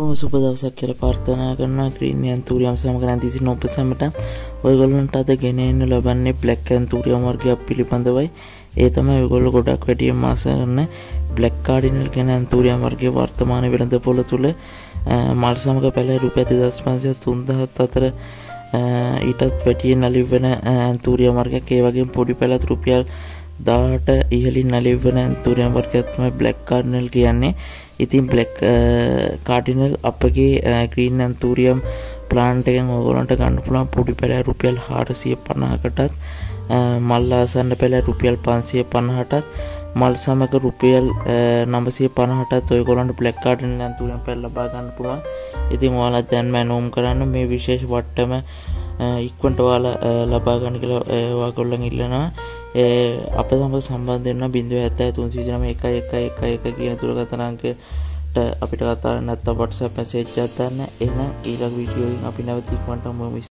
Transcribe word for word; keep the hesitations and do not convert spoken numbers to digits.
බොහොම සුබ දවසක් කියලා ප්‍රාර්ථනා කරනවා. ග්‍රීන් ඇන්තූරියම් සමග නැති සිටින ඔබ සැමට ඔයගොල්ලන්ට අද ගෙන එන්න ලබන්නේ බ්ලැක් ඇන්තූරියම් වර්ගයක් පිළිබඳවයි. ඒ තමයි ඔයගොල්ලෝ ගොඩක් වැඩියෙන් ආස කරන බ්ලැක් කාඩිනල් කියන ඇන්තූරියම් වර්ගයේ වර්තමාන වෙළඳපොළ තුල මල් සමග පැලේ රුපියල් දෙදාස් පන්සියයක් තුන්දාස් අතර ඊටත් වැඩියෙන් නලිවන ඇන්තූරියම් වර්ගයක්. ඒ වගේම පොඩි පැලත් රුපියල් දාහට ඉහළින් නලිවන ඇන්තූරියම් වර්ගයක් තමයි බ්ලැක් කාඩිනල් කියන්නේ. ඉතින් බ්ලැක් කාඩිනල් අපගේ ග්‍රීන් ඇන්තූරියම් ප්ලාන්ට් එකෙන් ඔයගොල්ලන්ට ගන්න පුළුවන් පොඩි පැලෑ රුපියල් හාරසිය පනහකටත් මල් ආසන්න පැලෑ රුපියල් පන්සිය පනහටත් මල් සමග රුපියල් නවසිය පනහටත් ඔයගොල්ලන්ට බ්ලැක් කාඩිනල් ඇන්තූරියම් පැල ලබා ගන්න පුළුවන්. ඉතින් ඔයාලා දැන්ම නෝම් කරන්න මේ විශේෂ වට්ටම ඉක්වන්ට ඔයාලා ලබා ගන්න කියලා ඔයගොල්ලන් ඉල්ලනවා. අප සමග සම්බන්ධ වෙන්න බිංදුව හැත්තෑ තුන්සිය විසිනමය එකයි එකයි එකයි එක කියන දුරකථන අංකයට අපිට කතා කරන්න නැත්නම් WhatsApp මැසේජ් එකක් දාන්න. එහෙනම් ඊළඟ වීඩියෝ එකෙන් අපි නැවත ඉක්මනට හමු වෙමු.